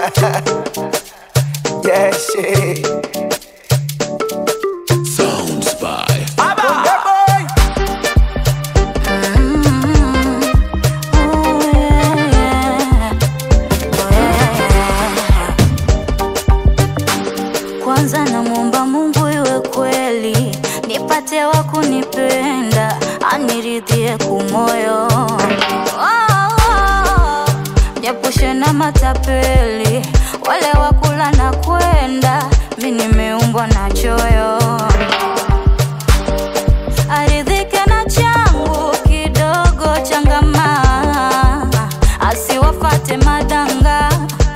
Yeah, shit. Sounds by Kwanza namuomba Mungu iwe kweli, nipate wa kunipenda, aniridhie kumoyo. Niepushe na matapeli, wale wakula na kwenda, mimi nimeumbwa na choyo. Aridhike na changu kidogo changama, asiwafate madanga.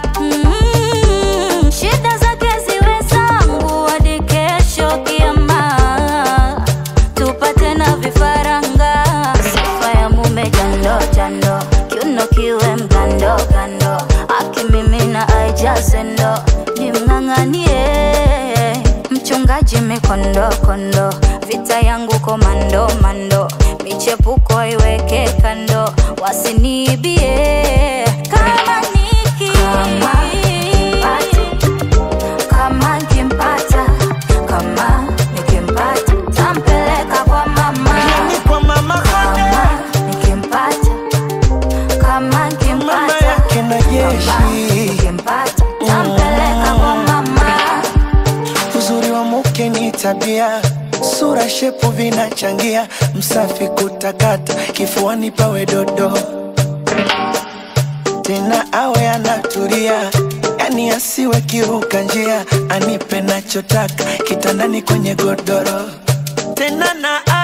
Shida zake ziwe zangu hadi kesho kiama, tupate na vifaranga. Sifa ya mume jando jando, kiuno kiwe mgando gando, akimimina aijaze ndo, nimng'ang'anie. Mchungaji mikondo kondo, vita yangu komando mando, michepuko iweke kando, wasinibie. Kama niki kama nikimpata, kama nikimpata, tampeleka kwa mama. Kwa mama Kama nikimpata, kama nikimpata, kina jeshi. nikimpata, tampeleka kwa mama. Uzuri wa mke ni tabia, sura shepu vinachangia, msafi kutakata, kifuani pawe dodo, tena awe anatulia, yani asiwe kiruka njia, anipe nachotaka kitandani kwenye godoro, tena na